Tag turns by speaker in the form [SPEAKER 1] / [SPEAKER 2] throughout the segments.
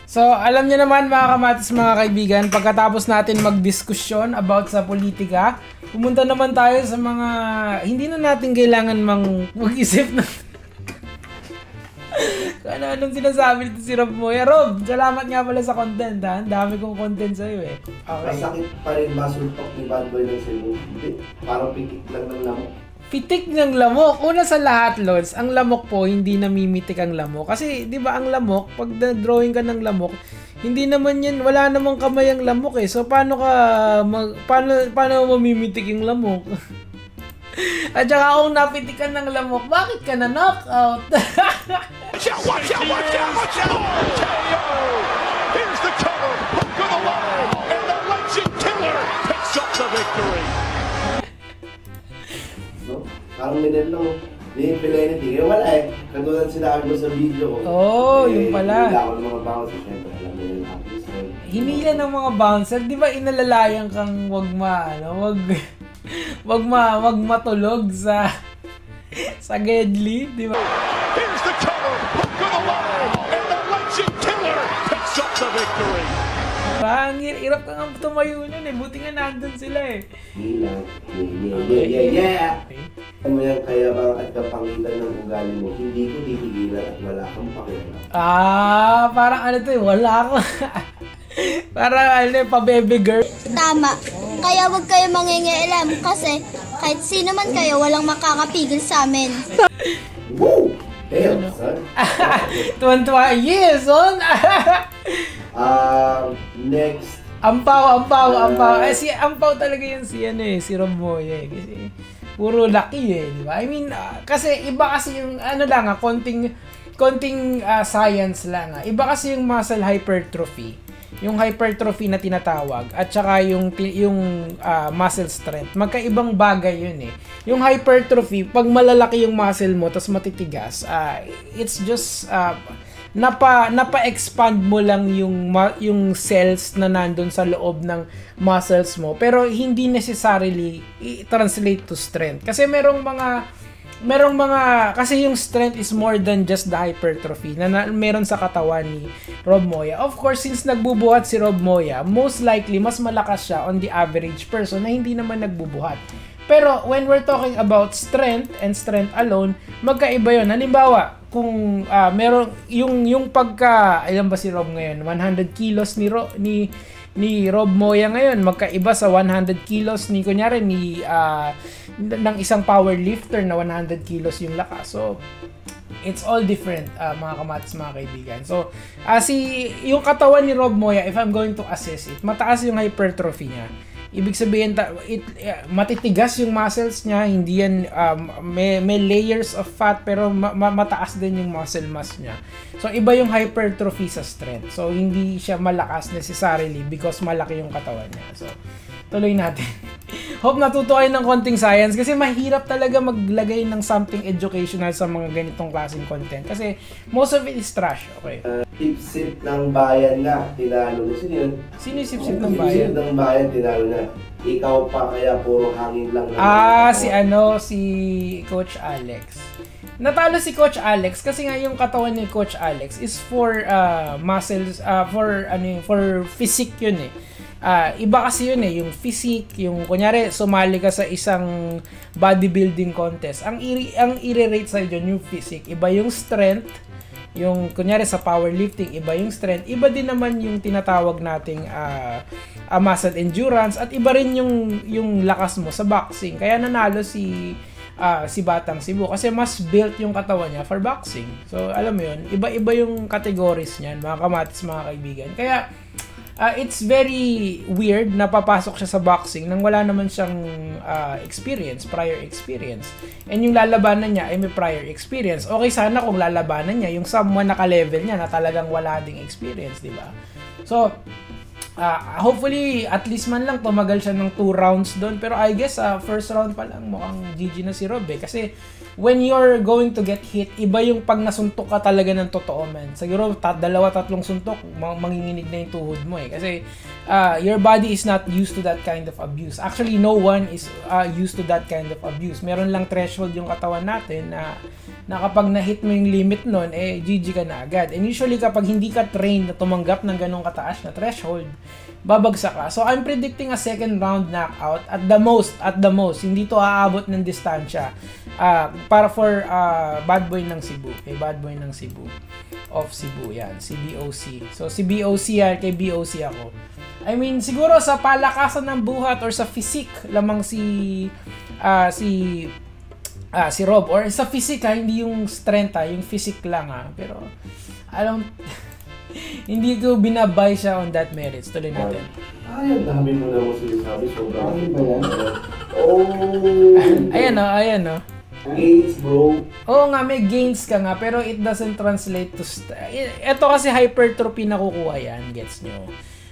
[SPEAKER 1] So, alam niyo naman mga kamatis, mga kaibigan, pagkatapos natin magdiskusyon about sa politika, pumunta naman tayo sa mga hindi na natin kailangan mag-isip na ano-anong sinasabi nito si Rob Moya. Rob, salamat nga pala sa content, ha? Ang dami kong content sa'yo eh. Okay.
[SPEAKER 2] Masakit pa rin masuntok ni Bad Boy ng Cebu. Hindi, parang pitik lang ng lamok.
[SPEAKER 1] Pitik ng lamok. Una sa lahat, Lods, ang lamok po, hindi namimitik ang lamok. Kasi, di ba, ang lamok, pag drawing ka ng lamok, hindi naman yan, wala namang kamay ang lamok eh. So, paano mamimitik yung lamok? At saka kung napitikan ng lamok, bakit ka na knockout?
[SPEAKER 3] Watch out! Here's the cover. Hook of the line. And the legend killer picks up the victory.
[SPEAKER 2] No? Parang minel lang. Hindi yung fidelity. Kaya wala eh. Katulad sinabi mo sa video ko.
[SPEAKER 1] Oo, yung pala.
[SPEAKER 2] Hinila ako ng mga bouncer. Siyempre, alam mo yung happy story.
[SPEAKER 1] Hinila ng mga bouncer. Di ba inalalayan kang wag matulog sa Gedli, di ba?
[SPEAKER 3] Here's the cover. Hook of the line. And the legend killer picks up the victory.
[SPEAKER 1] Ang hirap ka nga tumayo nun eh. Buti nga nandun sila eh.
[SPEAKER 2] Hila. Yeah. Alam mo yan, kaya bang at kapangitan ng ugali mo, hindi ko titigilan at wala kang pakialam.
[SPEAKER 1] Parang ano to eh, wala ako. Parang pa-baby girl.
[SPEAKER 4] Tama. Kaya wag kayo mangingialam kasi kahit sino man kayo, walang makakapigil sa amin.
[SPEAKER 2] Woo! Damn, son.
[SPEAKER 1] Tuwan-tuwa. Yes, son!
[SPEAKER 2] Next.
[SPEAKER 1] Ampaw. Si Ampaw talaga yun si Rob Moya eh. Kasi puro laki eh, di ba? I mean, kasi iba kasi yung konting science lang. Iba kasi yung muscle hypertrophy. Yung hypertrophy na tinatawag at saka yung muscle strength. Magkaibang bagay yun eh. Yung hypertrophy, pag malalaki yung muscle mo tapos matitigas, it's just napa-expand mo lang yung cells na nandun sa loob ng muscles mo, pero hindi necessarily i-translate to strength. Kasi merong mga kasi yung strength is more than just the hypertrophy na meron sa katawan ni Rob Moya. Of course, since nagbubuhat si Rob Moya, most likely mas malakas siya on the average person na hindi naman nagbubuhat. Pero when we're talking about strength and strength alone, magkaiba yun. Halimbawa, kung meron yung pagka, ilan ba si Rob ngayon? 100 kilos ni Rob Moya ngayon, magkaiba sa 100 kilos ni kunyari ng isang powerlifter na 100 kilos yung lakas. So it's all different, mga kamatis, mga kaibigan. So yung katawan ni Rob Moya, if I'm going to assess it, mataas yung hypertrophy niya. Ibig sabihin, matitigas yung muscles niya, hindi yan, may layers of fat, pero mataas din yung muscle mass niya. So, iba yung hypertrophy sa strength. So, hindi siya malakas necessarily because malaki yung katawan niya. So, tuloy natin. Hope natuto kayo ng konting science kasi mahirap talaga maglagay ng something educational sa mga ganitong klaseng content kasi most of it is trash. Okay.
[SPEAKER 2] Sip-sip ng bayan na, tinalo na. Sino yun?
[SPEAKER 1] Sino yung sip-sip ng bayan?
[SPEAKER 2] Sip-sip ng bayan, tinalo na. Ikaw pa kaya puro hangin lang.
[SPEAKER 1] Si Coach Alex. Natalo si Coach Alex kasi nga yung katawan ni Coach Alex is for muscles, for physique yun eh. Iba kasi yun eh, yung physique, yung kunyari sumali ka sa isang bodybuilding contest. Ang i-rate sa'yo dyan yung physique. Iba yung strength, yung kunyari sa powerlifting, iba yung strength. Iba din naman yung tinatawag nating muscle endurance at iba rin yung lakas mo sa boxing. Kaya nanalo si Batang Cebu kasi mas built yung katawan niya for boxing. So alam mo yun, iba-iba yung categories niyan, mga kamatis, mga kaibigan. Kaya it's very weird na papasok siya sa boxing nang wala naman siyang prior experience. And yung lalabanan niya ay may prior experience. Okay sana kung lalabanan niya yung someone naka-level niya na talagang wala ding experience, di ba? So, hopefully, at least man lang tumagal siya ng 2 rounds doon. Pero I guess, first round pa lang mukhang GG na si Rob eh. Kasi, when you're going to get hit, iba yung pag nasuntok ka talaga ng totoo, man. Siguro, 2-3 suntok, manginginig na yung tuhod mo eh. Kasi, your body is not used to that kind of abuse. Actually, no one is used to that kind of abuse. Meron lang threshold yung katawan natin na kapag na-hit mo yung limit nun, GG ka na agad. And usually, kapag hindi ka trained na tumanggap ng ganong kataas na threshold, babagsak ka. So, I'm predicting a second round knockout at the most, hindi to aabot ng distansya para for Bad Boy ng Cebu. Kay Bad Boy ng Cebu. Of Cebu, yan. Si BOC. So, si BOC yan, kay BOC ako. I mean, siguro sa palakasan ng buhat or sa physique lamang si Rob. Or sa physique hindi yung strength yung physique lang Pero, hindi ko binabay siya on that merits. Tuloy natin.
[SPEAKER 2] Ang dami mo na mo sinasabi. Sobrang ba yan?
[SPEAKER 1] Ayan o.
[SPEAKER 2] Gains, bro.
[SPEAKER 1] Oo nga, may gains ka nga, pero it doesn't translate to... Ito kasi hypertrophy na kukuha yan. Gets nyo?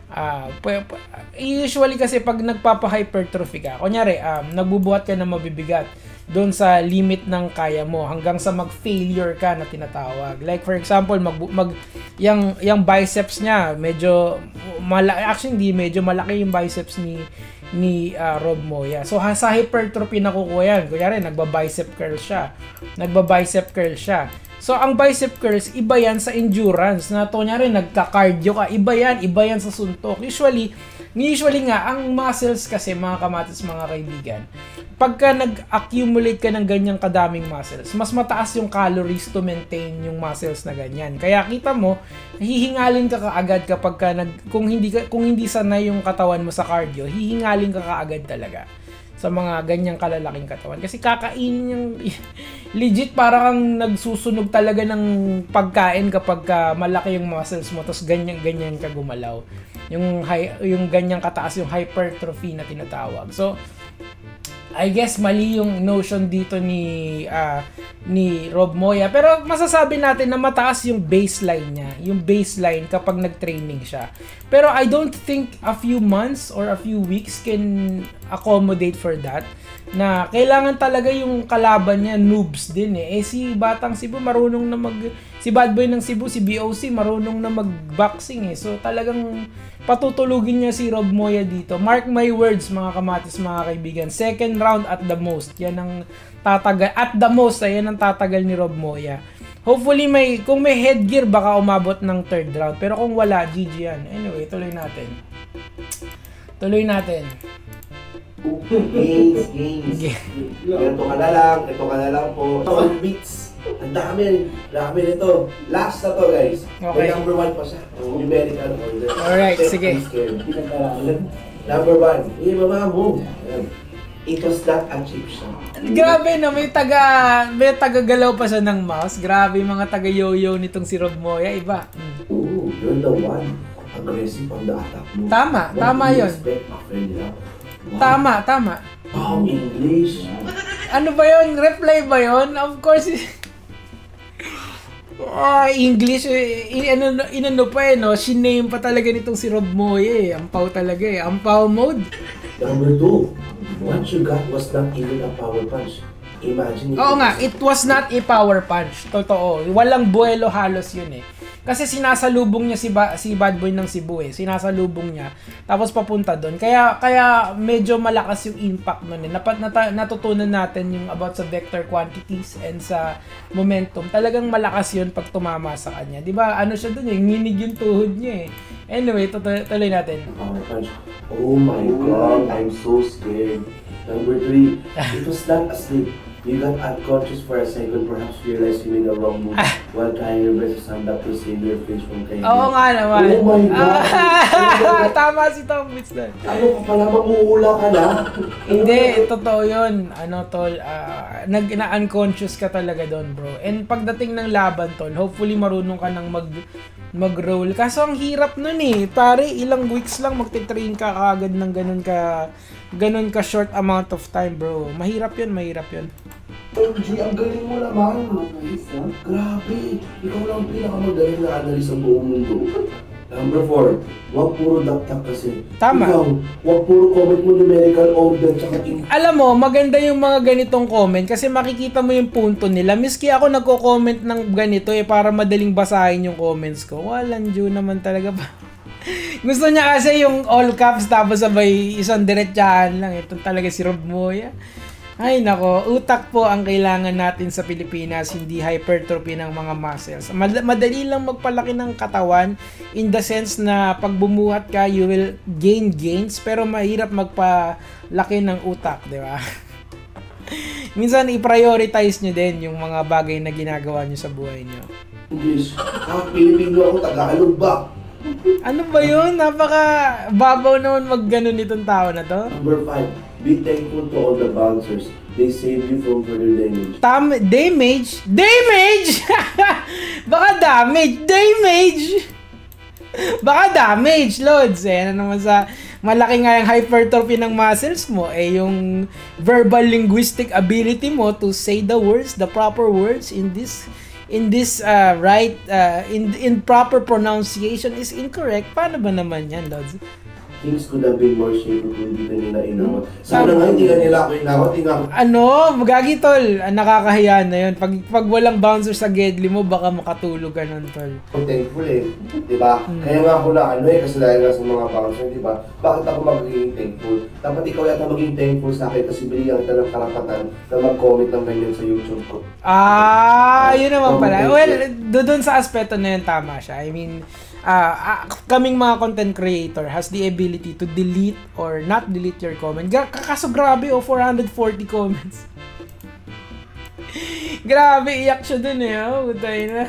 [SPEAKER 1] Usually kasi pag nagpapa-hypertrophy ka, kunyari, nagbubuhat ka na mabibigat doon sa limit ng kaya mo hanggang sa mag-failure ka na tinatawag. Like for example, yung biceps niya medyo malaki, actually hindi, medyo malaki yung biceps ni Rob Moya. So sa hypertrophy na kukuha yan. Kunyari nagba-bicep curl siya. So ang bicep curls iba yan sa endurance na kunyari nagka-cardio ka, iba yan sa suntok. Usually nga ang muscles kasi mga kamatis, mga kaibigan, pagka nag-accumulate ka ng ganyang kadaming muscles, mas mataas yung calories to maintain yung muscles na ganyan. Kaya kita mo, hihingalin ka kaagad kapag kung hindi sanay yung katawan mo sa cardio, hihingalin ka kaagad talaga sa mga ganyang kalalaking katawan. Kasi kakainin yung legit parang nagsusunog talaga ng pagkain kapag malaki yung muscles mo tapos ganyan ka gumalaw. Yung ganyang kataas yung hypertrophy na tinatawag. So I guess mali yung notion dito ni Rob Moya, pero masasabi natin na mataas yung baseline niya, yung baseline kapag nag-training siya. Pero I don't think a few months or a few weeks can accommodate for that. Na kailangan talaga yung kalaban niya noobs din si Batang Cebu marunong na si Bad Boy ng Cebu, si BOC marunong na mag-boxing So talagang patutulugin niya si Rob Moya dito. Mark my words mga kamatis, mga kaibigan. Second round at the most. Yan ang tatagal. At the most, yan ang tatagal ni Rob Moya. Hopefully kung may headgear baka umabot ng third round. Pero kung wala, GG yan. Anyway, tuloy natin.
[SPEAKER 2] Gains. Ito ka na lang po. 12 beats. Ang dami nito. Last na to, guys.
[SPEAKER 1] Okay.
[SPEAKER 2] Number 1 pa siya. Numerical order.
[SPEAKER 1] Alright, sige.
[SPEAKER 2] Number 1. Mama mo. It was not a cheap shot.
[SPEAKER 1] Grabe na, may taga-galaw pa siya ng mouse. Grabe mga taga-yo-yo nitong si Rob Moya. Iba.
[SPEAKER 2] Ooh, you're the one. Aggressive on the attack mo.
[SPEAKER 1] Tama yun. Tama.
[SPEAKER 2] Wow, English.
[SPEAKER 1] Ano ba yun? Reply ba yun? Of course. English. Inano pa no? Siname pa talaga nitong si Rob Moya Ampaw talaga Ampaw mode.
[SPEAKER 2] Number 2. What you got was not even a power punch. Imagine it.
[SPEAKER 1] Oo nga, it was not a power punch. Totoo. Walang buwelo halos yun Kasi sinasalubong niya si Bad Boy ng Cebu Sinasalubong niya. Tapos papunta doon. Kaya medyo malakas yung impact nun natutunan natin yung about sa vector quantities and sa momentum. Talagang malakas yun pag tumama sa kanya. Diba? Ano siya doon nginig yung tuhod niya Anyway, tuloy natin.
[SPEAKER 2] Power punch. Oh my God, I'm so scared. Number 3, it was not asleep. You got unconscious for a second, perhaps realized you made a wrong move while trying your best to stand up to save your face from Kenya.
[SPEAKER 1] Oo nga naman.
[SPEAKER 2] Oh my God!
[SPEAKER 1] Tama si Tom Witz doon.
[SPEAKER 2] Ano ka pala, mag-uula ka na?
[SPEAKER 1] Hindi, totoo yun. Tol, na-unconscious ka talaga doon, bro. And pagdating ng laban, tol, hopefully marunong ka nang mag-roll. Kaso ang hirap nun Pare, ilang weeks lang magte-train ka kagad ng ganun ka short amount of time, bro. Mahirap yun.
[SPEAKER 2] G, ang galing mo naman. Grabe. Ikaw lang pinakamagaling na analyst sa buong mundo. Number 4, huwag puro daktak kasi.
[SPEAKER 1] Tama.
[SPEAKER 2] Ikaw, huwag puro comment mo numerical order tsaka
[SPEAKER 1] Alam mo, maganda yung mga ganitong comment kasi makikita mo yung punto nila. Miski ako nagko-comment ng ganito para madaling basahin yung comments ko. Walang due naman talaga pa. Gusto niya kasi yung all caps tapos sabay isang diretsahan lang. Ito talaga si Rob Moya. Ay nako, utak po ang kailangan natin sa Pilipinas, hindi hypertrophy ng mga muscles. Madali lang magpalaki ng katawan in the sense na pag bumuhat ka, you will gain gains, pero mahirap magpalaki ng utak, di ba? Minsan i-prioritize nyo din yung mga bagay na ginagawa nyo sa buhay nyo.
[SPEAKER 2] English. Pilipino ako, Tagalog ba?
[SPEAKER 1] Ano ba yun? Napaka babaw naman mag-ganon nitong tao na to.
[SPEAKER 2] Number 5. Be thankful to all the bouncers. They save you from further damage.
[SPEAKER 1] Damage? Damage! Baka damage! Damage! Baka damage, Lods. Ano naman sa malaki nga yung hypertrophy ng muscles mo, yung verbal linguistic ability mo to say the words, the proper words in this right in proper pronunciation is incorrect. Paano ba naman yan, Lods?
[SPEAKER 2] Things could have been more shaped kung hindi ka nila inawat. Sana nga hindi ka nila ako inawat.
[SPEAKER 1] Magagi tol, nakakahiya na yun. Pag walang bouncer sa Gedli mo, baka makatulog ka nun, tol.
[SPEAKER 2] I'm thankful diba? Kaya nga ako na kasi dahil nga sa mga bouncer, diba? Bakit ako magiging thankful? Dapat ikaw yata maging thankful sa akin kasi binigyan kita ng karapatan na mag-comment ng ganyan sa YouTube ko.
[SPEAKER 1] Yun naman pala. Well, doon sa aspeto na yun, tama siya. I mean, kaming mga content creator has the ability to delete or not delete your comment. Kaso grabe 440 comments. Grabe, iyak siya dun Butay na.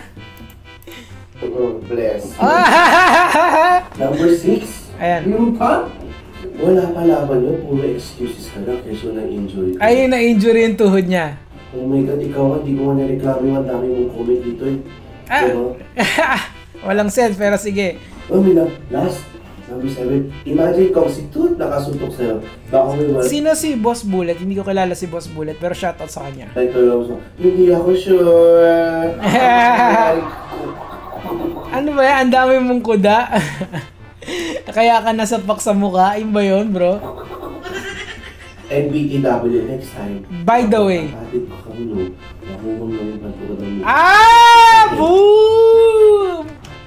[SPEAKER 2] Bless. Number 6.
[SPEAKER 1] Ayan.
[SPEAKER 2] Yung pa? Wala pa laban yun. Puro excuses ka na kasi na-injury.
[SPEAKER 1] Ay, na-injury yung tuhod niya.
[SPEAKER 2] Oh my God, ikaw nga, di ko nga nareklamo yung ang dami mong comment dito Pero,
[SPEAKER 1] walang sense, pero sige.
[SPEAKER 2] Last, number 7. Imagine kung si Toot nakasuntok sa'yo. Baka may
[SPEAKER 1] Sino si Boss Bullet? Hindi ko kilala si Boss Bullet, pero shoutout sa kanya.
[SPEAKER 2] Hindi ako sure.
[SPEAKER 1] Ano ba yan? Ang dami mong kuda. Kaya ka nasapak sa mukha. Yun ba yun, bro?
[SPEAKER 2] NBTW next time.
[SPEAKER 1] By the way. Boom!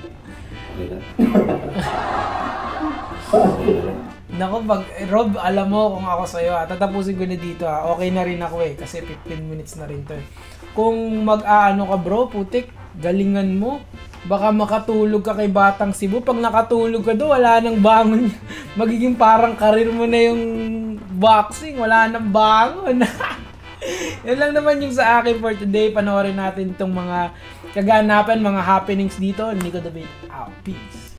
[SPEAKER 1] Nako, Rob, alam mo kung ako sa'yo tatapusin ko na dito Okay na rin ako kasi 15 minutes na rin to Kung mag-aano ka bro, putik, galingan mo. Baka makatulog ka kay Batang Cebu. Pag nakatulog ka do, wala nang bangon. Magiging parang karir mo na yung boxing. Wala nang bangon. Yan lang naman yung sa akin for today. Panoorin natin itong mga kaganapan, mga happenings dito. Nico the Bait out. Peace.